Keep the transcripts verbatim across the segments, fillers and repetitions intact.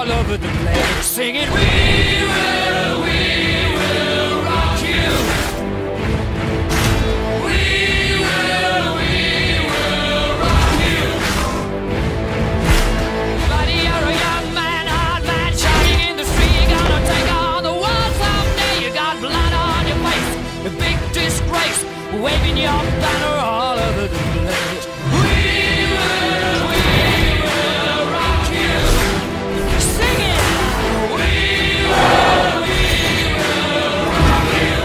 all over the place, singing, we will, we will rock you. We will, we will rock you. Buddy, you're a young man, hard man, shining in the street. You're gonna take on the world someday. You got blood on your face, a big disgrace, waving your banner all over the place. We will, we will rock you. Sing it. We will, we will rock you.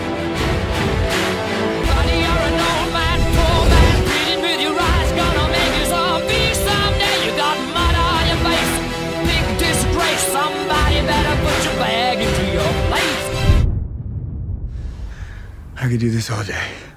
Buddy, you're an old man, poor man, bleeding with your eyes, gonna make you zombie someday. You got mud on your face, big disgrace. Somebody better put your bag into your place. I could do this all day.